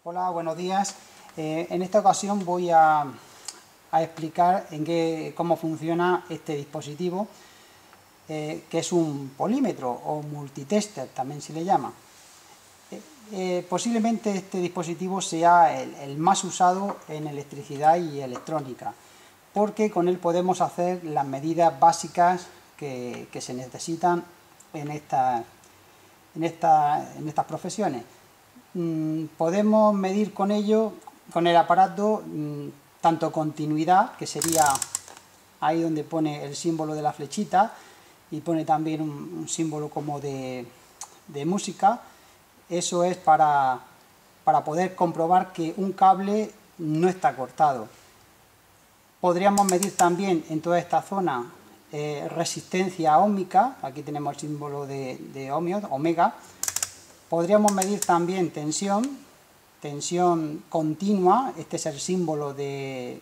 Hola, buenos días. En esta ocasión voy a explicar cómo funciona este dispositivo, que es un polímetro o multitester, también se le llama. Posiblemente este dispositivo sea el más usado en electricidad y electrónica, porque con él podemos hacer las medidas básicas que se necesitan en estas profesiones. Podemos medir con ello, con el aparato, tanto continuidad, que sería ahí donde pone el símbolo de la flechita, y pone también un símbolo como de música. Eso es para poder comprobar que un cable no está cortado. Podríamos medir también en toda esta zona resistencia óhmica, aquí tenemos el símbolo de ohmios, omega. Podríamos medir también tensión continua, este es el símbolo de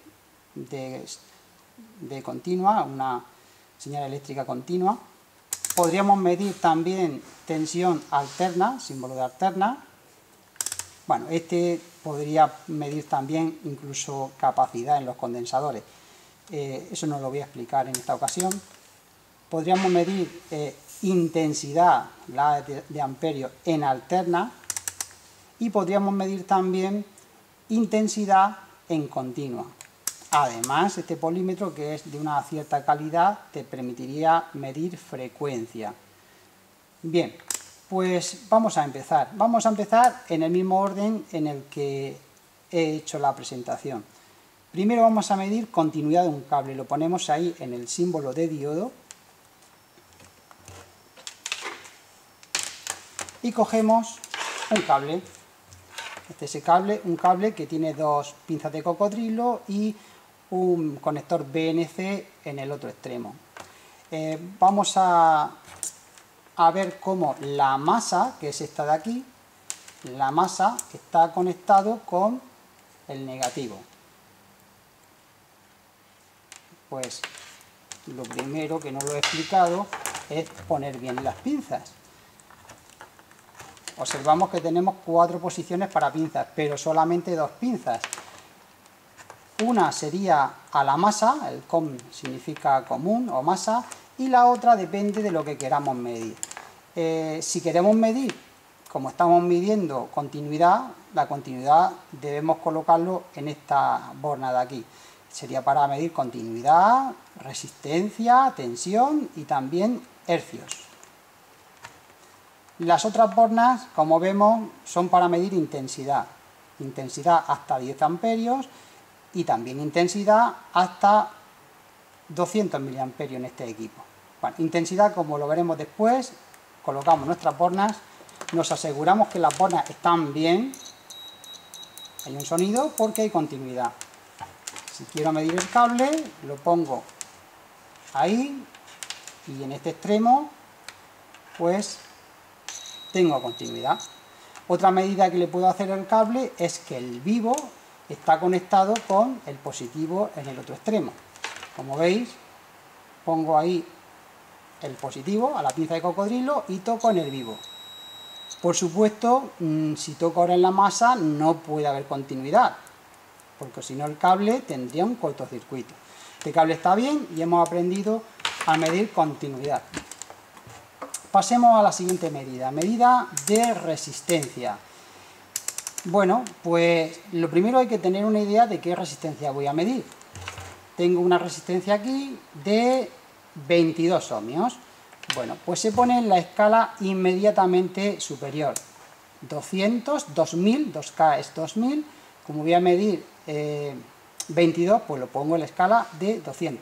continua, una señal eléctrica continua. Podríamos medir también tensión alterna, símbolo de alterna. Bueno, este podría medir también incluso capacidad en los condensadores. Eso no lo voy a explicar en esta ocasión. Podríamos medir intensidad, la de amperios, en alterna, y podríamos medir también intensidad en continua. Además, este polímetro, que es de una cierta calidad, te permitiría medir frecuencia. Bien, pues vamos a empezar. Vamos a empezar en el mismo orden en el que he hecho la presentación. Primero vamos a medir continuidad de un cable. Lo ponemos ahí en el símbolo de diodo. Y cogemos un cable. Este es el cable, un cable que tiene dos pinzas de cocodrilo y un conector BNC en el otro extremo. Vamos a ver cómo la masa, que es esta de aquí, la masa está conectado con el negativo. Pues lo primero, que no lo he explicado, es poner bien las pinzas. Observamos que tenemos 4 posiciones para pinzas, pero solamente 2 pinzas. Una sería a la masa, el com significa común o masa, y la otra depende de lo que queramos medir. Si queremos medir, como estamos midiendo continuidad, la continuidad debemos colocarlo en esta borna de aquí. Sería para medir continuidad, resistencia, tensión y también hercios. Las otras bornas, como vemos, son para medir intensidad. Intensidad hasta 10 amperios y también intensidad hasta 200 miliamperios en este equipo. Bueno, intensidad, como lo veremos después, colocamos nuestras bornas, nos aseguramos que las bornas están bien. Hay un sonido porque hay continuidad. Si quiero medir el cable, lo pongo ahí y en este extremo, pues tengo continuidad. Otra medida que le puedo hacer al cable es que el vivo está conectado con el positivo en el otro extremo. Como veis, pongo ahí el positivo a la pinza de cocodrilo y toco en el vivo. Por supuesto, si toco ahora en la masa no puede haber continuidad, porque si no el cable tendría un cortocircuito. Este cable está bien y hemos aprendido a medir continuidad. Pasemos a la siguiente medida, medida de resistencia. Bueno, pues lo primero hay que tener una idea de qué resistencia voy a medir. Tengo una resistencia aquí de 22 ohmios. Bueno, pues se pone en la escala inmediatamente superior. 200, 2000, 2K es 2000. Como voy a medir 22, pues lo pongo en la escala de 200.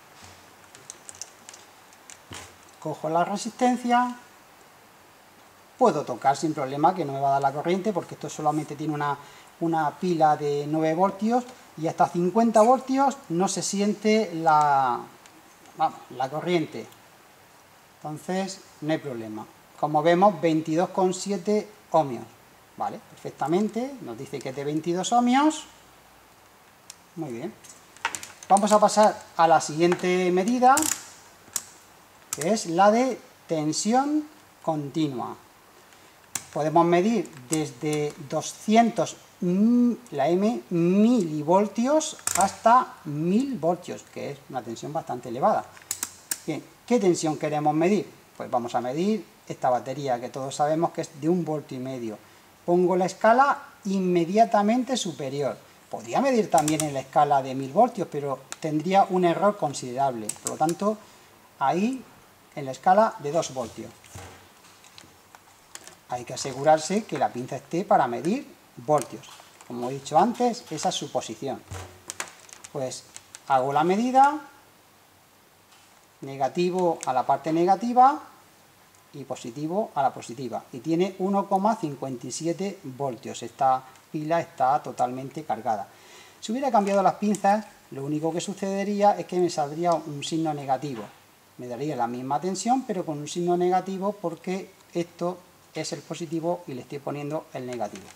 Cojo la resistencia, puedo tocar sin problema, que no me va a dar la corriente, porque esto solamente tiene una pila de 9 voltios, y hasta 50 voltios no se siente la corriente. Entonces, no hay problema. Como vemos, 22,7 ohmios. Vale, perfectamente, nos dice que es de 22 ohmios. Muy bien. Vamos a pasar a la siguiente medida, que es la de tensión continua. Podemos medir desde 200 la M milivoltios hasta 1000 voltios, que es una tensión bastante elevada. Bien, ¿qué tensión queremos medir? Pues vamos a medir esta batería, que todos sabemos que es de 1,5 voltios. Pongo la escala inmediatamente superior. Podría medir también en la escala de 1000 voltios, pero tendría un error considerable. Por lo tanto, ahí en la escala de 2 voltios. Hay que asegurarse que la pinza esté para medir voltios. Como he dicho antes, esa es su posición. Pues hago la medida, negativo a la parte negativa y positivo a la positiva. Y tiene 1,57 voltios. Esta pila está totalmente cargada. Si hubiera cambiado las pinzas, lo único que sucedería es que me saldría un signo negativo. Me daría la misma tensión, pero con un signo negativo, porque esto es el positivo y le estoy poniendo el negativo.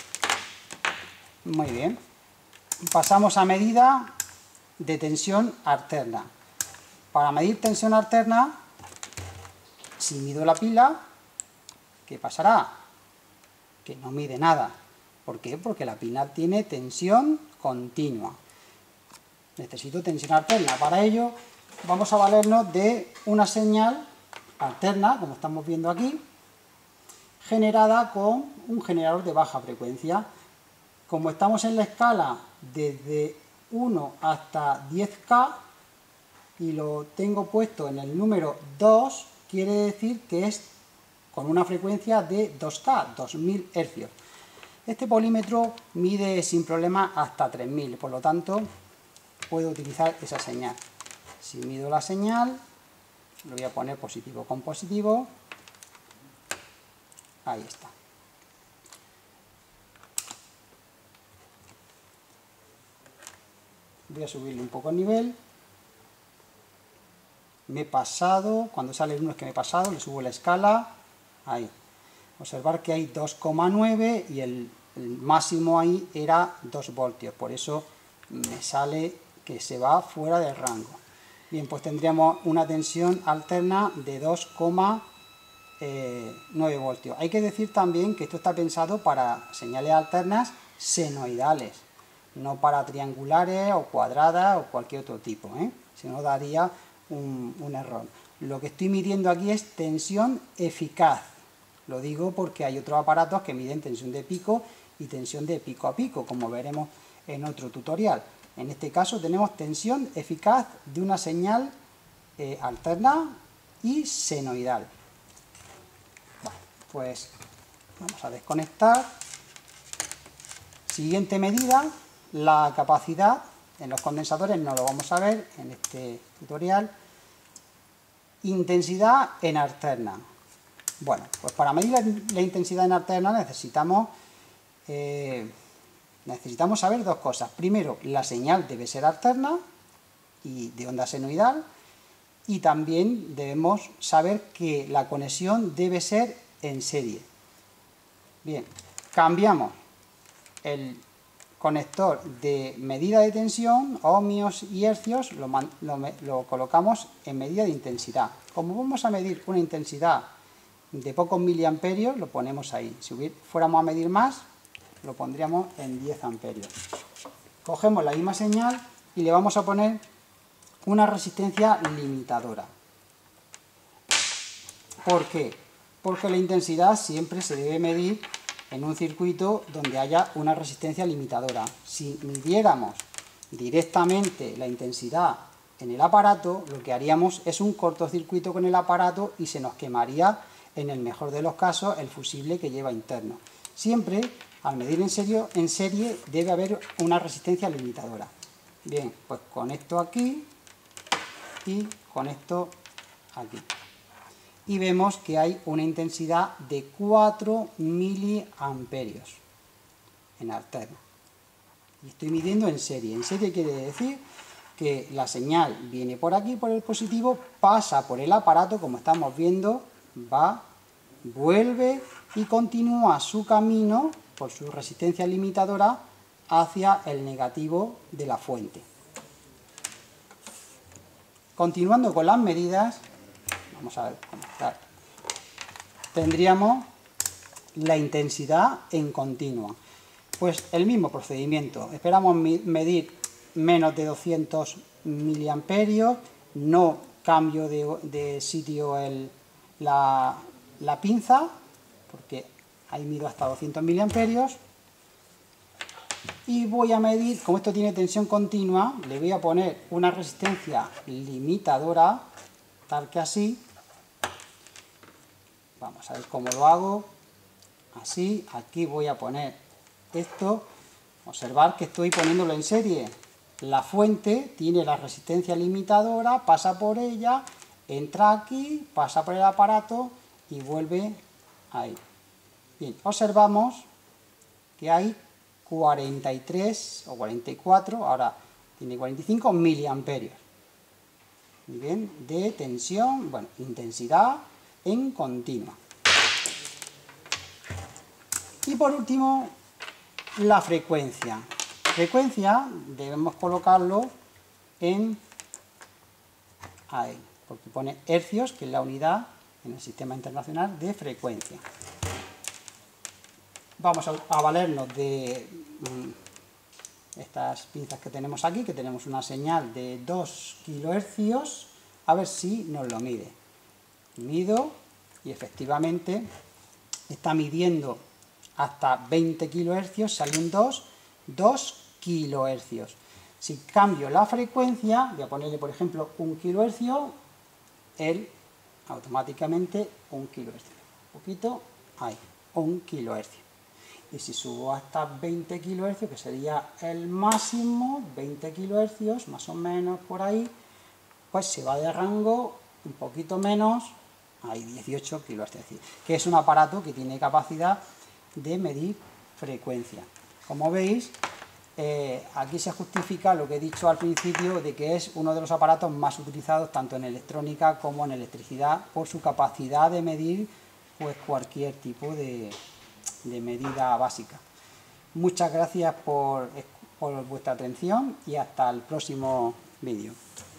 Muy bien. Pasamos a medida de tensión alterna. Para medir tensión alterna, si mido la pila, ¿qué pasará? Que no mide nada. ¿Por qué? Porque la pila tiene tensión continua. Necesito tensión alterna. Para ello vamos a valernos de una señal alterna, como estamos viendo aquí, generada con un generador de baja frecuencia. Como estamos en la escala desde 1 hasta 10K y lo tengo puesto en el número 2, quiere decir que es con una frecuencia de 2K, 2000 Hz. Este polímetro mide sin problema hasta 3000, por lo tanto puedo utilizar esa señal. Si mido la señal, lo voy a poner positivo con positivo. Ahí está. Voy a subirle un poco el nivel. Me he pasado, cuando sale el 1 es que me he pasado, le subo la escala. Ahí. Observar que hay 2,9 y el máximo ahí era 2 voltios. Por eso me sale que se va fuera del rango. Bien, pues tendríamos una tensión alterna de 2,9 voltios. Hay que decir también que esto está pensado para señales alternas senoidales, no para triangulares o cuadradas o cualquier otro tipo, si no daría un error. Lo que estoy midiendo aquí es tensión eficaz. Lo digo porque hay otros aparatos que miden tensión de pico y tensión de pico a pico, como veremos en otro tutorial. En este caso tenemos tensión eficaz de una señal alterna y senoidal. Bueno, pues vamos a desconectar. Siguiente medida, la capacidad. En los condensadores no lo vamos a ver en este tutorial. Intensidad en alterna. Bueno, pues para medir la intensidad en alterna necesitamos saber dos cosas. Primero, la señal debe ser alterna y de onda senoidal, y también debemos saber que la conexión debe ser en serie. Bien, cambiamos el conector de medida de tensión, ohmios y hercios, lo colocamos en medida de intensidad. Como vamos a medir una intensidad de pocos miliamperios, lo ponemos ahí. Si fuéramos a medir más, lo pondríamos en 10 amperios. Cogemos la misma señal y le vamos a poner una resistencia limitadora. ¿Por qué? Porque la intensidad siempre se debe medir en un circuito donde haya una resistencia limitadora. Si midiéramos directamente la intensidad en el aparato, lo que haríamos es un cortocircuito con el aparato y se nos quemaría, en el mejor de los casos, el fusible que lleva interno. Siempre, al medir en serie debe haber una resistencia limitadora. Bien, pues conecto aquí y conecto aquí. Y vemos que hay una intensidad de 4 miliamperios en alterna. Y estoy midiendo en serie. En serie quiere decir que la señal viene por aquí, por el positivo, pasa por el aparato, como estamos viendo, va, vuelve y continúa su camino por su resistencia limitadora hacia el negativo de la fuente. Continuando con las medidas, vamos a ver cómo está. Tendríamos la intensidad en continua. Pues el mismo procedimiento, esperamos medir menos de 200 miliamperios, no cambio de sitio la pinza, porque ahí mido hasta 200 miliamperios, y voy a medir, como esto tiene tensión continua, le voy a poner una resistencia limitadora, tal que así. Vamos a ver cómo lo hago. Así, aquí voy a poner esto. Observar que estoy poniéndolo en serie. La fuente tiene la resistencia limitadora, pasa por ella, entra aquí, pasa por el aparato y vuelve ahí. Bien, observamos que hay 43 o 44, ahora tiene 45 miliamperios. Muy bien, de tensión, bueno, intensidad en continua. Y por último, la frecuencia. Frecuencia debemos colocarlo en ahí, porque pone hercios, que es la unidad en el sistema internacional de frecuencia. Vamos a valernos de estas pinzas que tenemos aquí, que tenemos una señal de 2 kHz, a ver si nos lo mide. Mido y efectivamente está midiendo hasta 20 kHz, salen 2 kHz. Si cambio la frecuencia, voy a ponerle por ejemplo 1 kHz, él automáticamente 1 kHz. Un poquito, ahí, 1 kHz. Y si subo hasta 20 kHz, que sería el máximo, 20 kHz, más o menos por ahí, pues se va de rango un poquito menos, hay 18 kHz, es decir, que es un aparato que tiene capacidad de medir frecuencia. Como veis, aquí se justifica lo que he dicho al principio, de que es uno de los aparatos más utilizados tanto en electrónica como en electricidad, por su capacidad de medir pues cualquier tipo de medida básica. Muchas gracias por vuestra atención y hasta el próximo vídeo.